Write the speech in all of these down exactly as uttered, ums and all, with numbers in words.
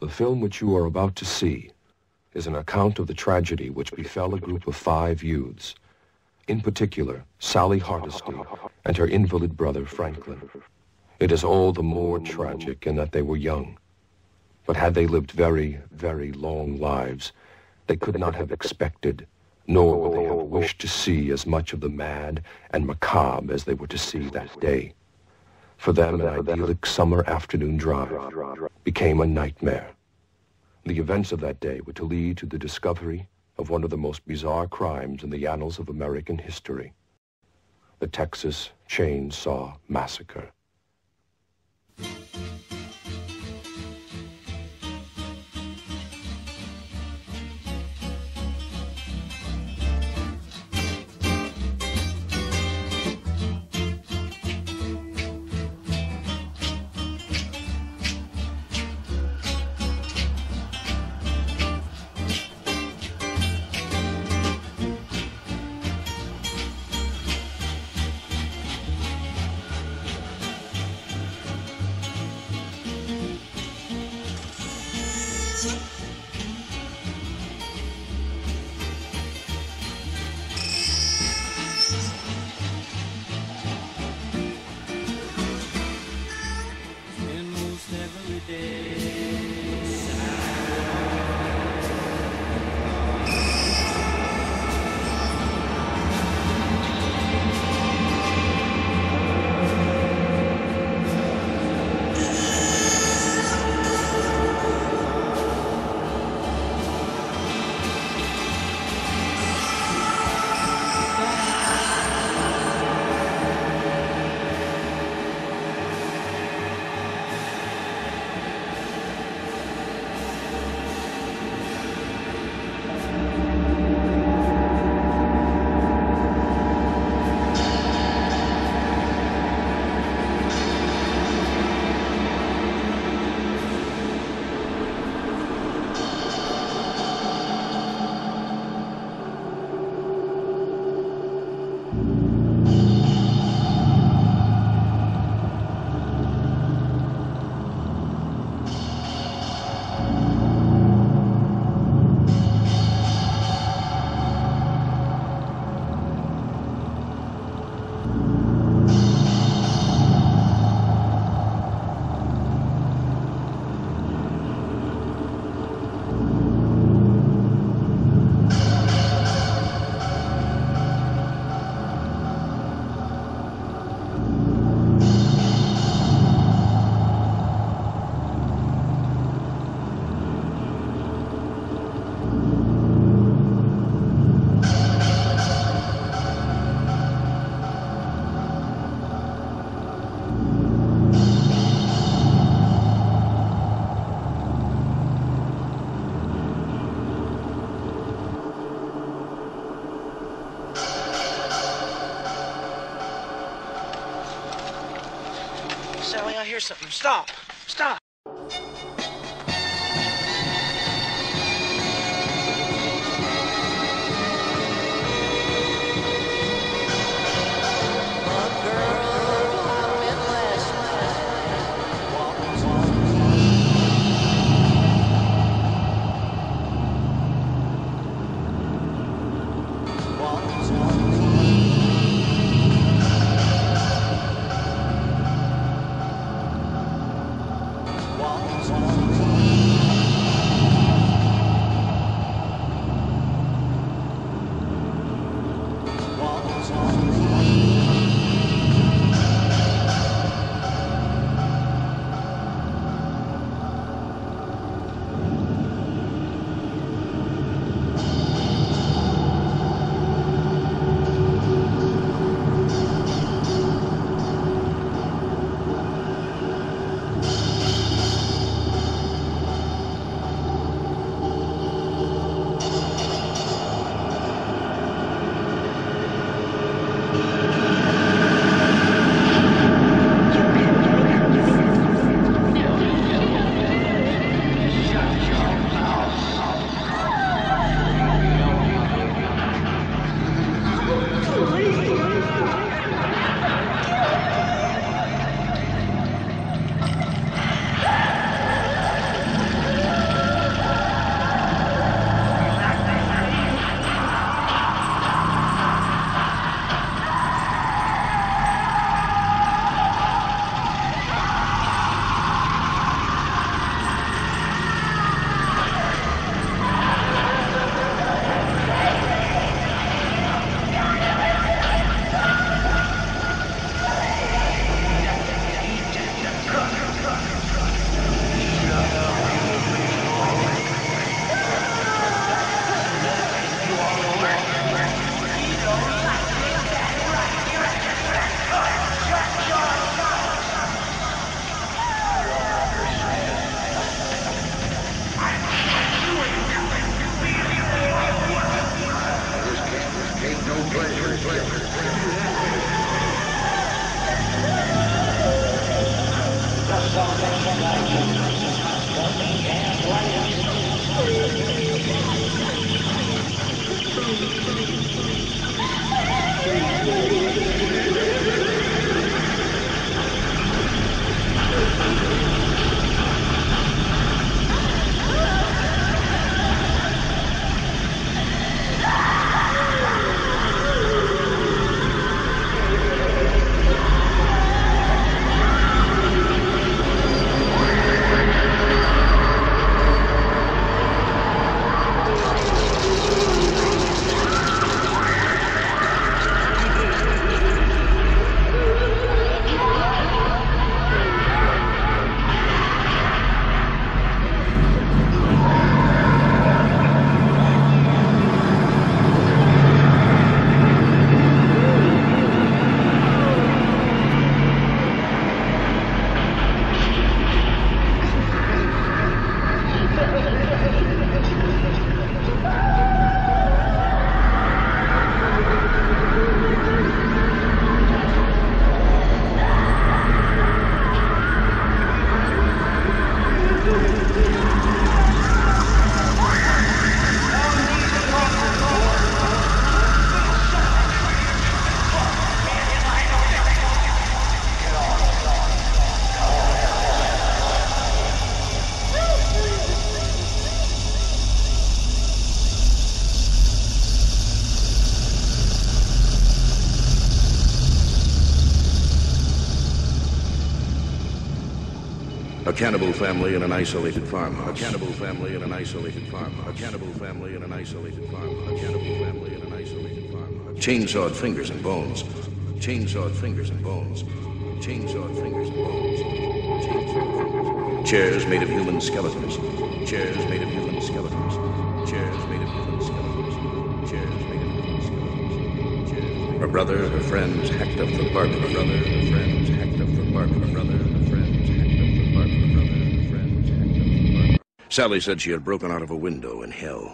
The film which you are about to see is an account of the tragedy which befell a group of five youths, in particular Sally Hardesty and her invalid brother Franklin. It is all the more tragic in that they were young, but had they lived very, very long lives, they could not have expected, nor would they have wished to see as much of the mad and macabre as they were to see that day. For them, an idyllic summer afternoon drive became a nightmare. The events of that day were to lead to the discovery of one of the most bizarre crimes in the annals of American history, the Texas Chainsaw Massacre. Sally, I hear something. Stop! Stop! A cannibal family in an isolated farmhouse. A cannibal family in an isolated farmhouse. A cannibal family in an isolated farmhouse. A cannibal family in an isolated farmhouse. Chainsawed fingers and bones. Chainsawed fingers and bones. Chainsawed fingers and bones. Chainsawed fingers. Chairs made of human skeletons. Chairs made of human skeletons. Chairs made of human skeletons. Chairs made of human skeletons. Chairs. Her brother, her friends hacked up the bark. Her brother, her friends hacked up the bark. Her brother, her friends hacked up the bark. Her brother, her friends hacked up the bark. Sally said she had broken out of a window in hell.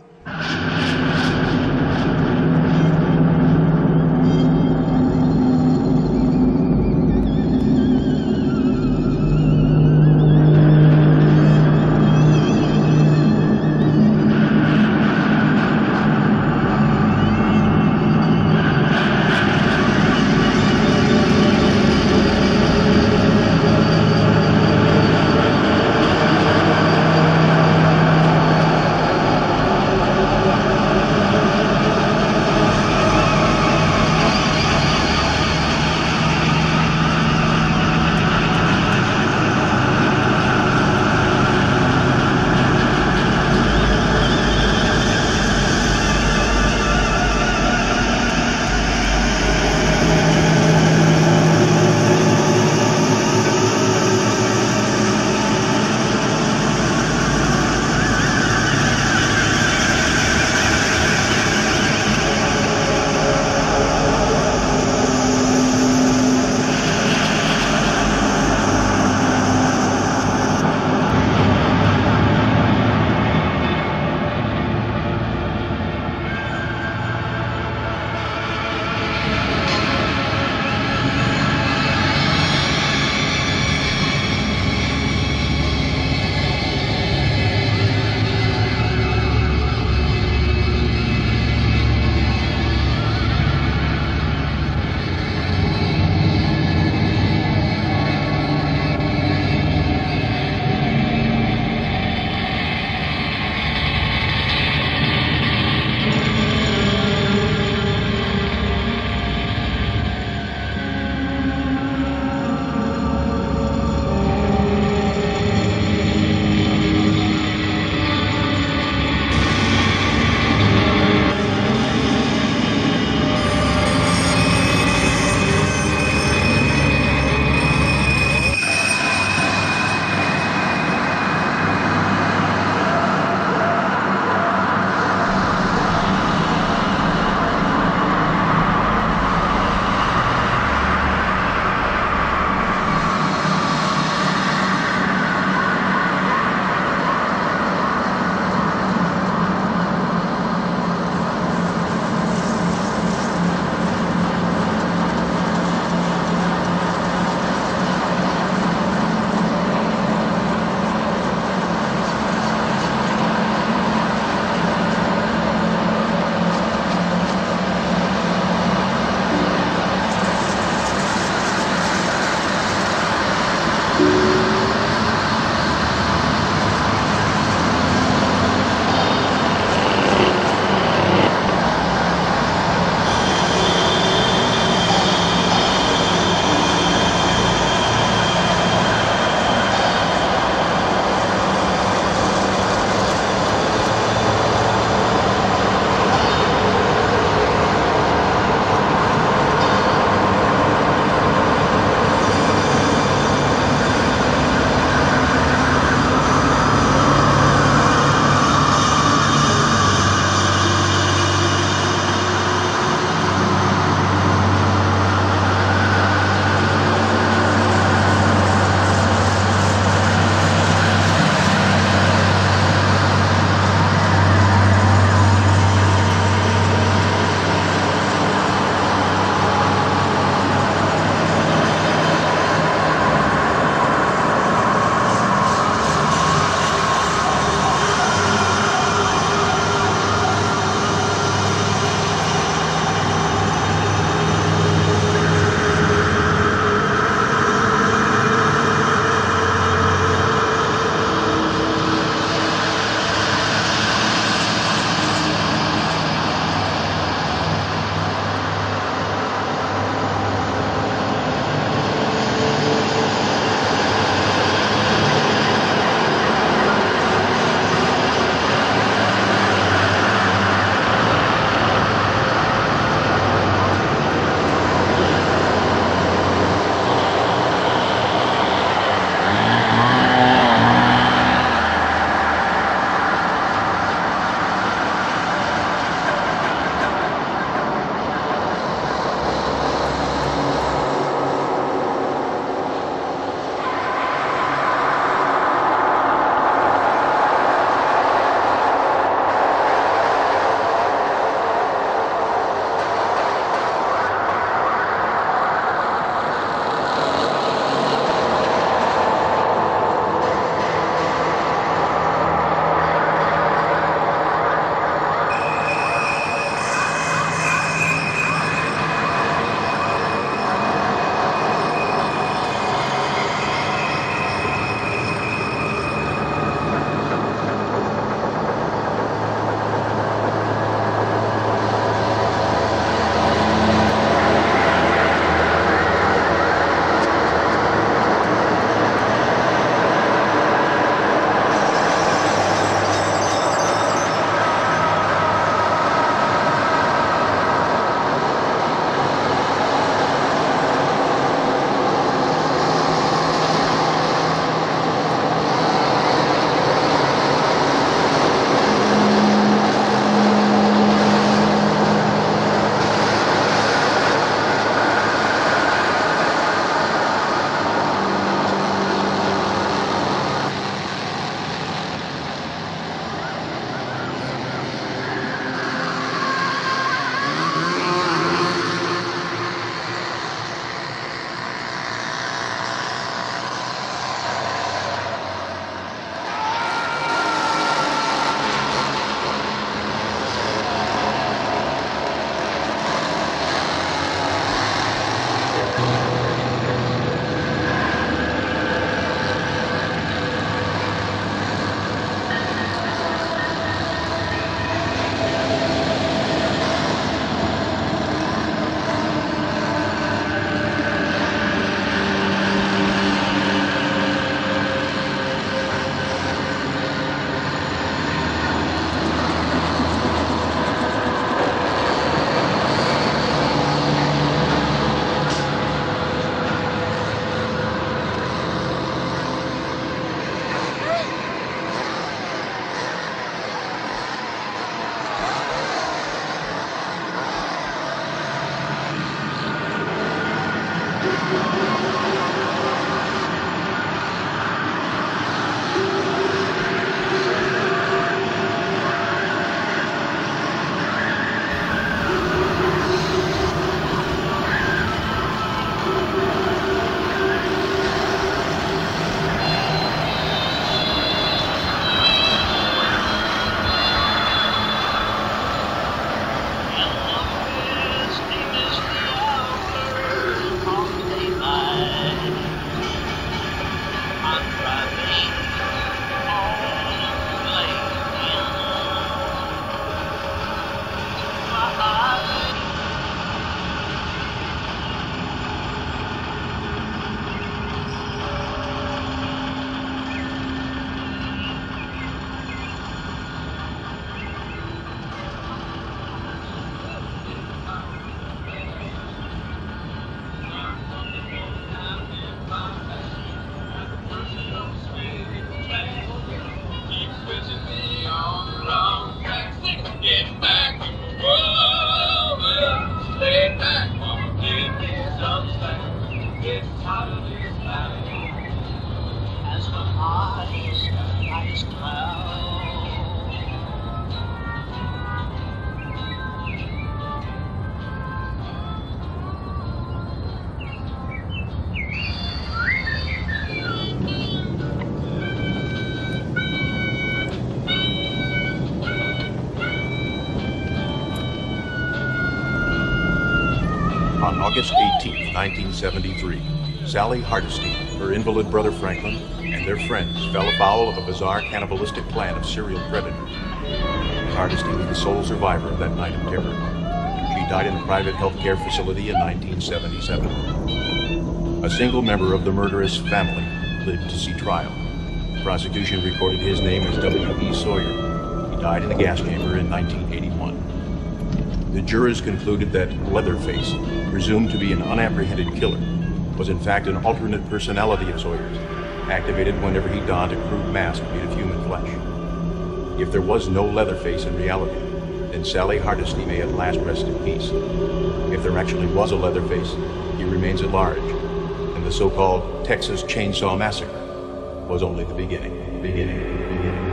On August eighteenth, nineteen seventy-three, Sally Hardesty, her invalid brother Franklin, and their friends fell afoul of a bizarre cannibalistic plan of serial predators. Hardesty was the sole survivor of that night of terror. She died in a private healthcare facility in nineteen seventy-seven. A single member of the murderous family lived to see trial. The prosecution recorded his name as W E Sawyer. He died in a gas chamber in nineteen eighty-one. The jurors concluded that Leatherface, presumed to be an unapprehended killer, was in fact an alternate personality of Sawyer's, activated whenever he donned a crude mask made of human flesh. If there was no Leatherface in reality, then Sally Hardesty may at last rest in peace. If there actually was a Leatherface, he remains at large, and the so-called Texas Chainsaw Massacre was only the beginning. Beginning. Beginning.